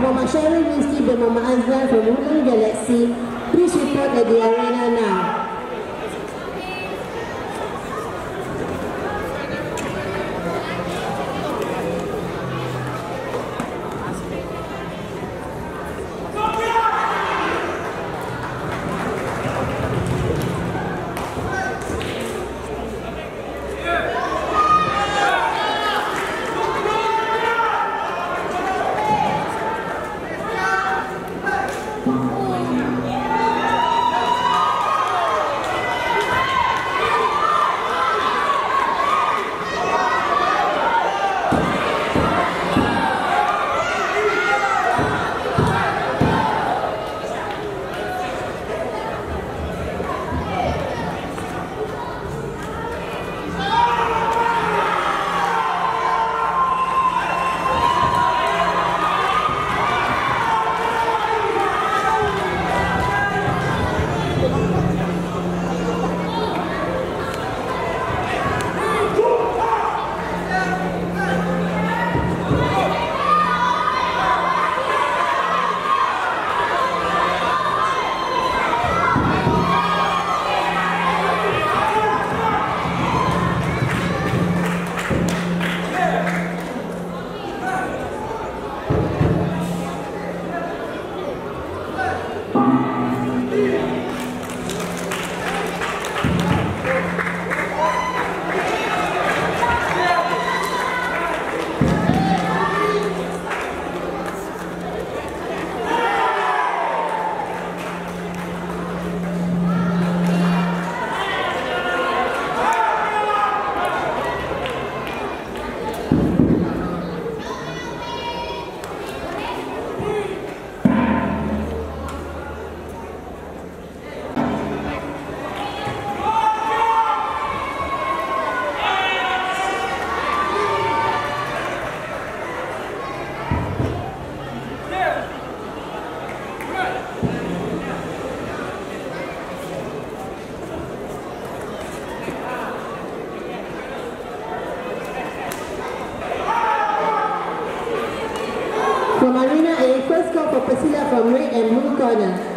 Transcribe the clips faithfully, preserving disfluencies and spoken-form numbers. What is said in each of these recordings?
Muhammad Syahrul Rizki bin Muhammad Azhar from Woodland Galaxy. Please report at the arena now. From Arena A, first call for Pasila from red and blue corner.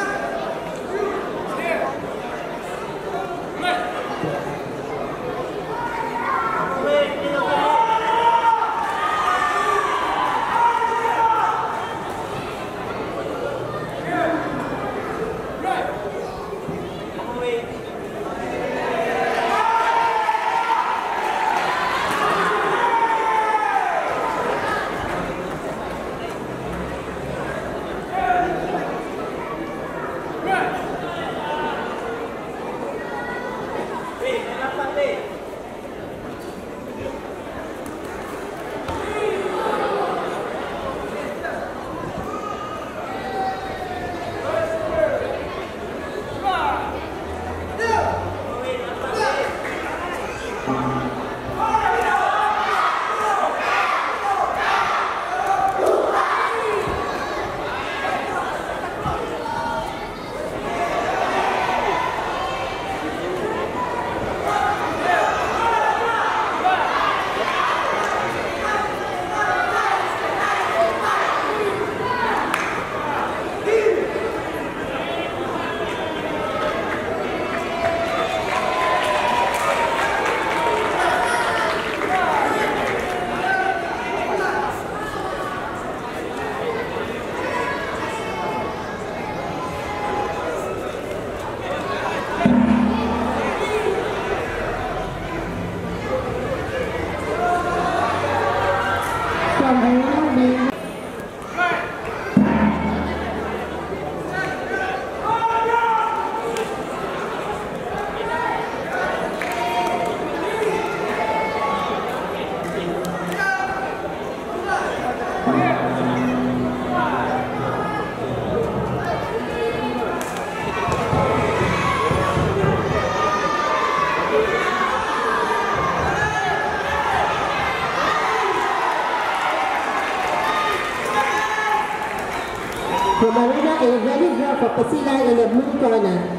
From Arena A, ready draw for Pasila in the blue corner.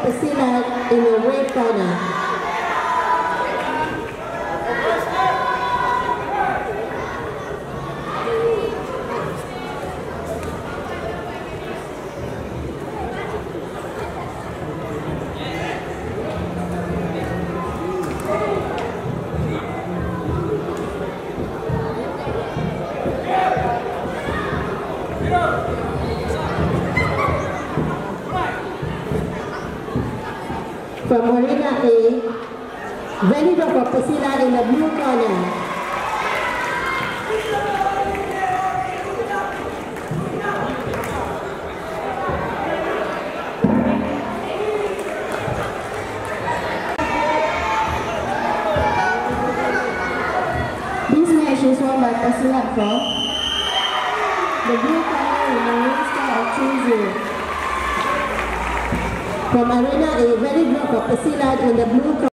Pasilat in the red corner. From Arena A, Venido for Pasilat in the blue corner. This match is won by Pasilat for the blue corner with a win score of two zero. From Arena A, very good for Pasilat in the blue corner.